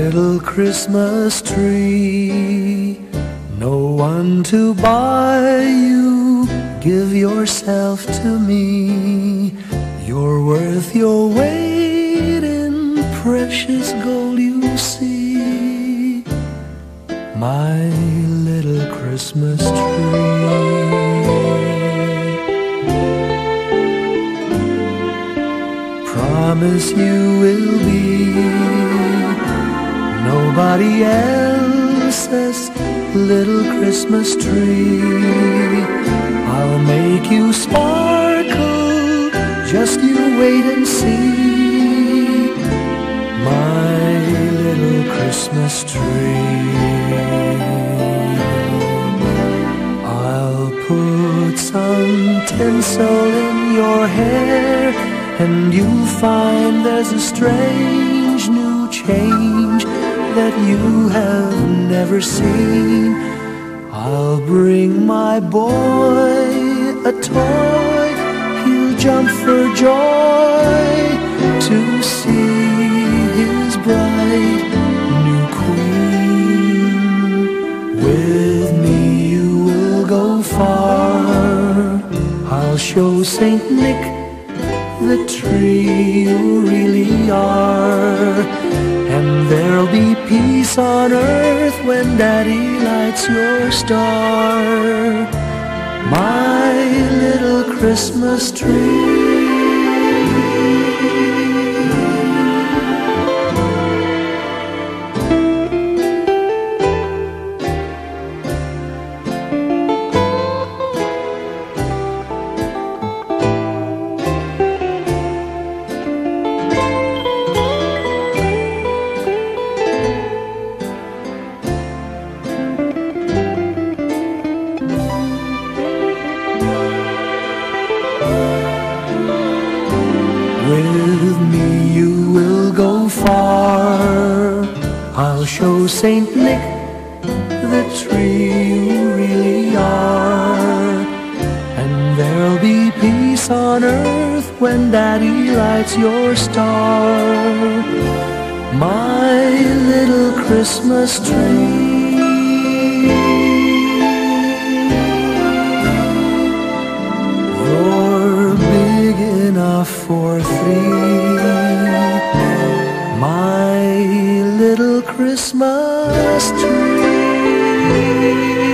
little Christmas tree, no one to buy you, give yourself to me. You're worth your weight in precious gold, you see, my little Christmas tree. Promise you will be nobody else's little Christmas tree. I'll make you sparkle, just you wait and see, my little Christmas tree. I'll put some tinsel in your hair, and you'll find there's a strange new change that you have never seen. I'll bring my boy a toy, he'll jump for joy to see his bright new queen. With me you will go far, I'll show Saint Nick the tree you really are, and there'll be peace on earth when Daddy lights your star, my little Christmas tree. With me you will go far, I'll show Saint Nick the tree you really are, and there'll be peace on earth when Daddy lights your star, my little Christmas tree. Enough for three, my little Christmas tree.